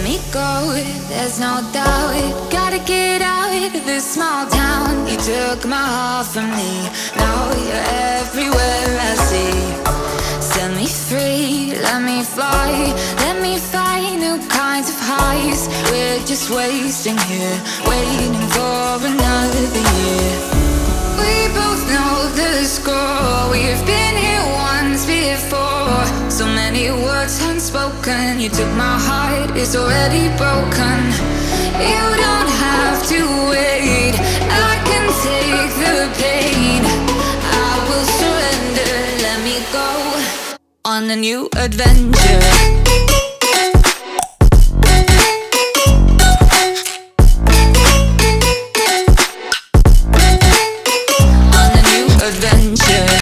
me go, there's no doubt. Gotta get out of this small town. You took my heart from me, now you're everywhere I see. Set me free, let me fly, let me find new kinds of highs. We're just wasting here, waiting for another year. We both know the score, we've been here once before. So many words unspoken, you took my heart, it's already broken. You don't have to wait, I can take the pain. I will surrender, let me go on a new adventure.